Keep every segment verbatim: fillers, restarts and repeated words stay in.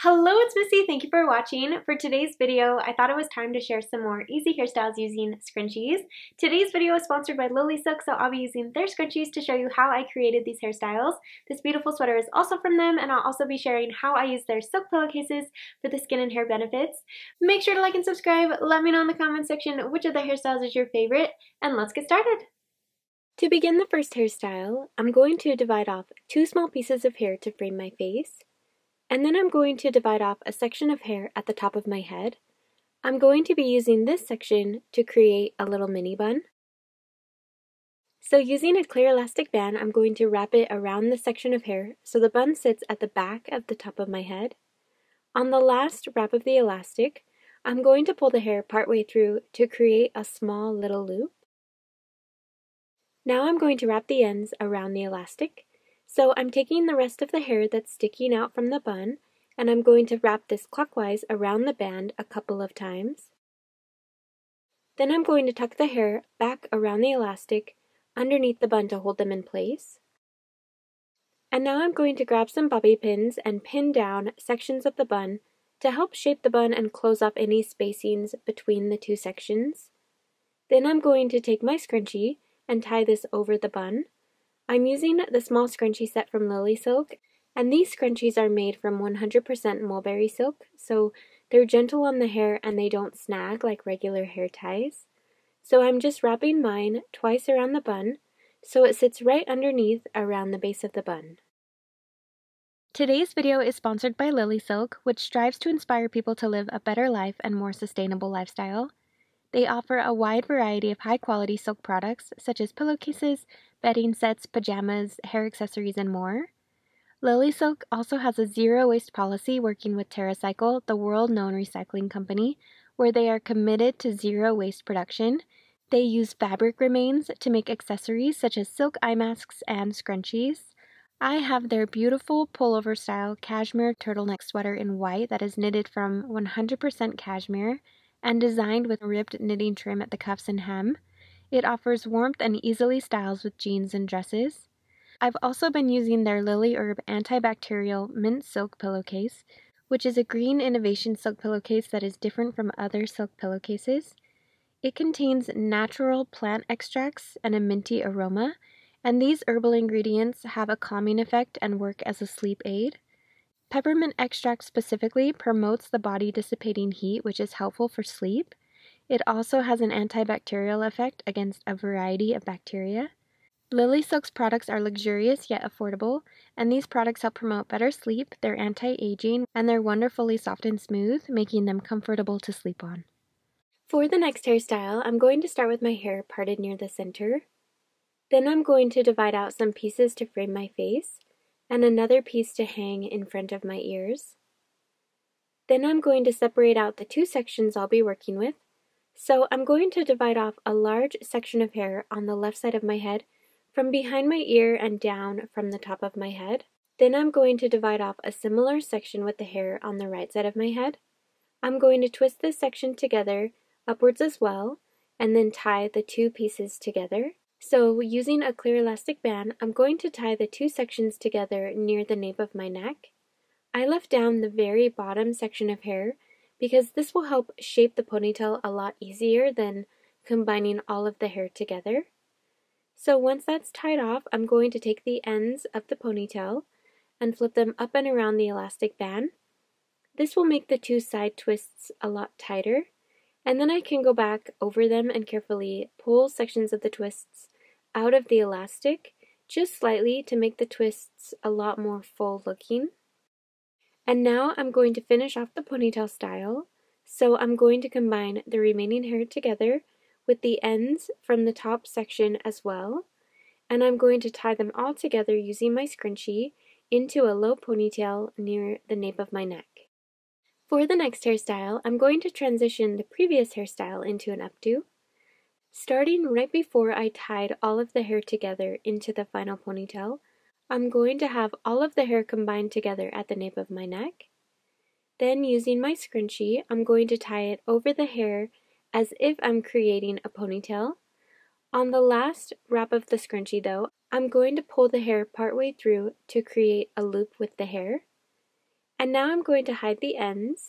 Hello, it's Missy. Thank you for watching. For today's video, I thought it was time to share some more easy hairstyles using scrunchies. Today's video is sponsored by Lily Silk, so I'll be using their scrunchies to show you how I created these hairstyles. This beautiful sweater is also from them, and I'll also be sharing how I use their silk pillowcases for the skin and hair benefits. Make sure to like and subscribe. Let me know in the comment section which of the hairstyles is your favorite, and let's get started. To begin the first hairstyle, I'm going to divide off two small pieces of hair to frame my face. And then I'm going to divide off a section of hair at the top of my head. I'm going to be using this section to create a little mini bun. So using a clear elastic band, I'm going to wrap it around the section of hair so the bun sits at the back of the top of my head. On the last wrap of the elastic, I'm going to pull the hair partway through to create a small little loop. Now I'm going to wrap the ends around the elastic. So I'm taking the rest of the hair that's sticking out from the bun, and I'm going to wrap this clockwise around the band a couple of times. Then I'm going to tuck the hair back around the elastic underneath the bun to hold them in place. And now I'm going to grab some bobby pins and pin down sections of the bun to help shape the bun and close off any spacings between the two sections. Then I'm going to take my scrunchie and tie this over the bun. I'm using the small scrunchie set from Lily Silk, and these scrunchies are made from one hundred percent mulberry silk, so they're gentle on the hair and they don't snag like regular hair ties. So I'm just wrapping mine twice around the bun, so it sits right underneath around the base of the bun. Today's video is sponsored by Lily Silk, which strives to inspire people to live a better life and more sustainable lifestyle. They offer a wide variety of high-quality silk products, such as pillowcases, bedding sets, pajamas, hair accessories, and more. Lily Silk also has a zero-waste policy working with TerraCycle, the world-known recycling company, where they are committed to zero-waste production. They use fabric remains to make accessories such as silk eye masks and scrunchies. I have their beautiful pullover-style cashmere turtleneck sweater in white that is knitted from one hundred percent cashmere and designed with ribbed knitting trim at the cuffs and hem. It offers warmth and easily styles with jeans and dresses. I've also been using their Lily Herb antibacterial mint silk pillowcase, which is a green innovation silk pillowcase that is different from other silk pillowcases. It contains natural plant extracts and a minty aroma, and these herbal ingredients have a calming effect and work as a sleep aid. Peppermint extract specifically promotes the body dissipating heat, which is helpful for sleep. It also has an antibacterial effect against a variety of bacteria. Lily Silk's products are luxurious yet affordable, and these products help promote better sleep, they're anti-aging, and they're wonderfully soft and smooth, making them comfortable to sleep on. For the next hairstyle, I'm going to start with my hair parted near the center. Then I'm going to divide out some pieces to frame my face, and another piece to hang in front of my ears. Then I'm going to separate out the two sections I'll be working with. So I'm going to divide off a large section of hair on the left side of my head from behind my ear and down from the top of my head. Then I'm going to divide off a similar section with the hair on the right side of my head. I'm going to twist this section together upwards as well, and then tie the two pieces together. So using a clear elastic band, I'm going to tie the two sections together near the nape of my neck. I left down the very bottom section of hair because this will help shape the ponytail a lot easier than combining all of the hair together. So once that's tied off, I'm going to take the ends of the ponytail and flip them up and around the elastic band. This will make the two side twists a lot tighter, and then I can go back over them and carefully pull sections of the twists out of the elastic, just slightly to make the twists a lot more full looking. And now I'm going to finish off the ponytail style, so I'm going to combine the remaining hair together with the ends from the top section as well, and I'm going to tie them all together using my scrunchie into a low ponytail near the nape of my neck. For the next hairstyle, I'm going to transition the previous hairstyle into an updo. Starting right before I tied all of the hair together into the final ponytail, I'm going to have all of the hair combined together at the nape of my neck. Then using my scrunchie, I'm going to tie it over the hair as if I'm creating a ponytail. On the last wrap of the scrunchie though, I'm going to pull the hair partway through to create a loop with the hair. And now I'm going to hide the ends.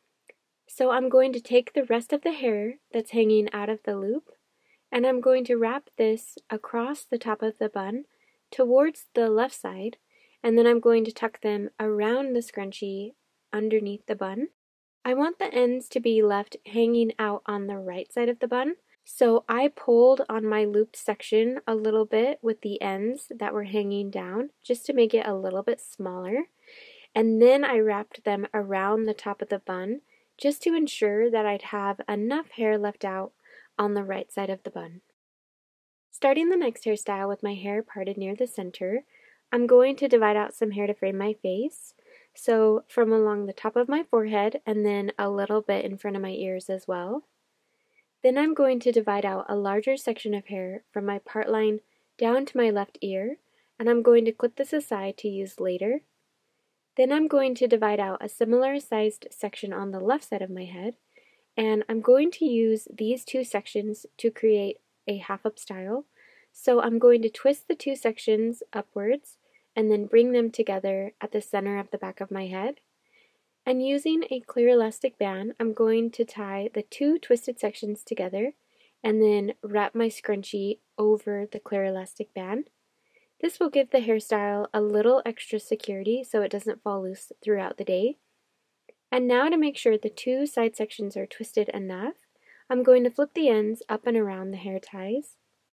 So I'm going to take the rest of the hair that's hanging out of the loop, and I'm going to wrap this across the top of the bun towards the left side, and then I'm going to tuck them around the scrunchie underneath the bun. I want the ends to be left hanging out on the right side of the bun, so I pulled on my looped section a little bit with the ends that were hanging down just to make it a little bit smaller, and then I wrapped them around the top of the bun just to ensure that I'd have enough hair left out on the right side of the bun. Starting the next hairstyle with my hair parted near the center, I'm going to divide out some hair to frame my face. So from along the top of my forehead and then a little bit in front of my ears as well. Then I'm going to divide out a larger section of hair from my part line down to my left ear, and I'm going to clip this aside to use later. Then I'm going to divide out a similar sized section on the left side of my head, and I'm going to use these two sections to create a half up style. So I'm going to twist the two sections upwards and then bring them together at the center of the back of my head. And using a clear elastic band, I'm going to tie the two twisted sections together and then wrap my scrunchie over the clear elastic band. This will give the hairstyle a little extra security so it doesn't fall loose throughout the day. And now to make sure the two side sections are twisted enough, I'm going to flip the ends up and around the hair ties.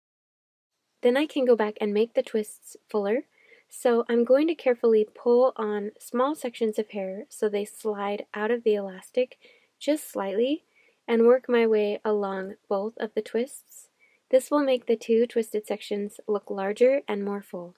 Then I can go back and make the twists fuller. So I'm going to carefully pull on small sections of hair so they slide out of the elastic just slightly and work my way along both of the twists. This will make the two twisted sections look larger and more full.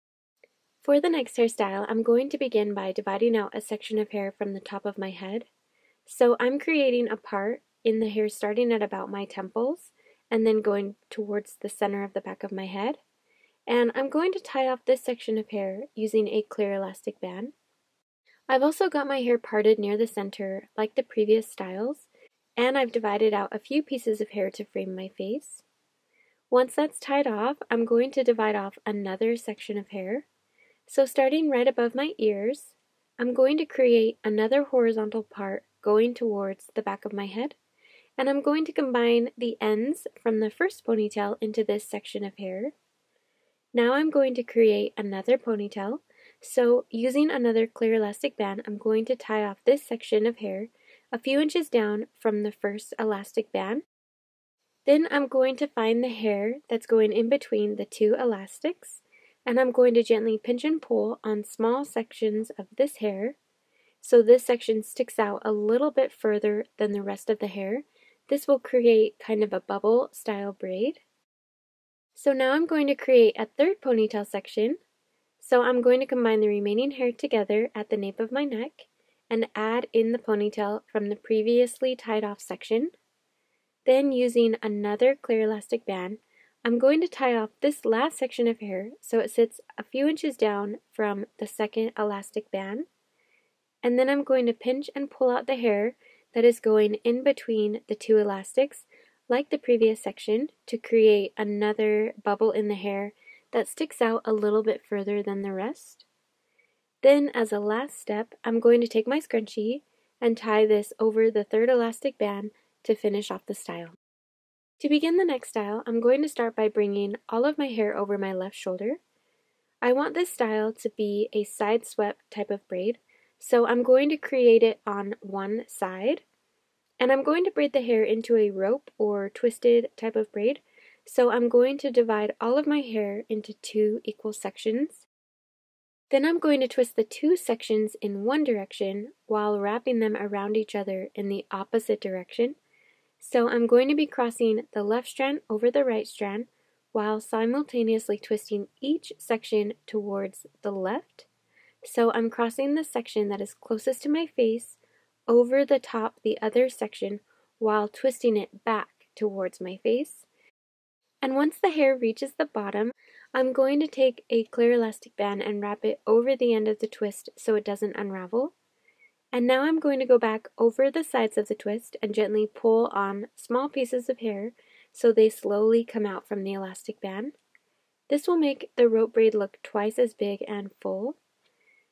For the next hairstyle, I'm going to begin by dividing out a section of hair from the top of my head. So I'm creating a part in the hair starting at about my temples and then going towards the center of the back of my head. And I'm going to tie off this section of hair using a clear elastic band. I've also got my hair parted near the center like the previous styles, and I've divided out a few pieces of hair to frame my face. Once that's tied off, I'm going to divide off another section of hair. So starting right above my ears, I'm going to create another horizontal part going towards the back of my head, and I'm going to combine the ends from the first ponytail into this section of hair. Now I'm going to create another ponytail, so using another clear elastic band, I'm going to tie off this section of hair a few inches down from the first elastic band. Then I'm going to find the hair that's going in between the two elastics, and I'm going to gently pinch and pull on small sections of this hair, so this section sticks out a little bit further than the rest of the hair. This will create kind of a bubble style braid. So now I'm going to create a third ponytail section. So I'm going to combine the remaining hair together at the nape of my neck and add in the ponytail from the previously tied off section. Then using another clear elastic band, I'm going to tie off this last section of hair so it sits a few inches down from the second elastic band. And then I'm going to pinch and pull out the hair that is going in between the two elastics like the previous section to create another bubble in the hair that sticks out a little bit further than the rest. Then as a last step, I'm going to take my scrunchie and tie this over the third elastic band to finish off the style. To begin the next style, I'm going to start by bringing all of my hair over my left shoulder. I want this style to be a side swept type of braid, so I'm going to create it on one side. And I'm going to braid the hair into a rope or twisted type of braid. So I'm going to divide all of my hair into two equal sections. Then I'm going to twist the two sections in one direction while wrapping them around each other in the opposite direction. So I'm going to be crossing the left strand over the right strand while simultaneously twisting each section towards the left. So I'm crossing the section that is closest to my face over the top the other section while twisting it back towards my face. And once the hair reaches the bottom, I'm going to take a clear elastic band and wrap it over the end of the twist so it doesn't unravel. And now I'm going to go back over the sides of the twist and gently pull on small pieces of hair so they slowly come out from the elastic band. This will make the rope braid look twice as big and full.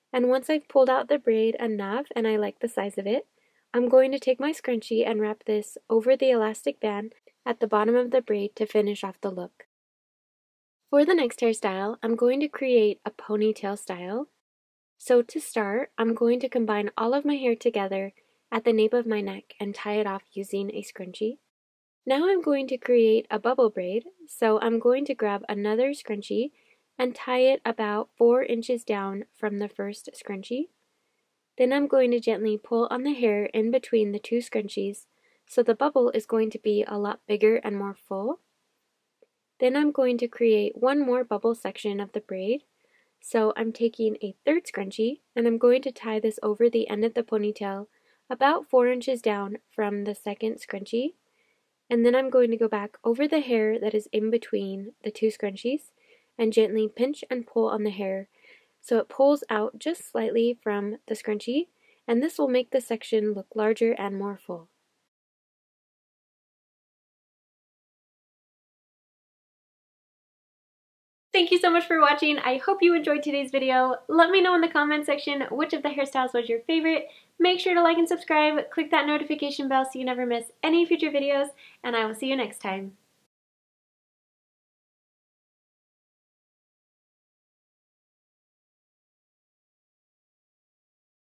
And once I've pulled out the braid enough and I like the size of it, I'm going to take my scrunchie and wrap this over the elastic band at the bottom of the braid to finish off the look. For the next hairstyle, I'm going to create a ponytail style. So to start, I'm going to combine all of my hair together at the nape of my neck and tie it off using a scrunchie. Now I'm going to create a bubble braid, so I'm going to grab another scrunchie and tie it about four inches down from the first scrunchie. Then I'm going to gently pull on the hair in between the two scrunchies, so the bubble is going to be a lot bigger and more full. Then I'm going to create one more bubble section of the braid. So I'm taking a third scrunchie and I'm going to tie this over the end of the ponytail about four inches down from the second scrunchie. And then I'm going to go back over the hair that is in between the two scrunchies and gently pinch and pull on the hair so it pulls out just slightly from the scrunchie, and this will make the section look larger and more full. Thank you so much for watching. I hope you enjoyed today's video. Let me know in the comment section which of the hairstyles was your favorite. Make sure to like and subscribe, click that notification bell so you never miss any future videos, and I will see you next time.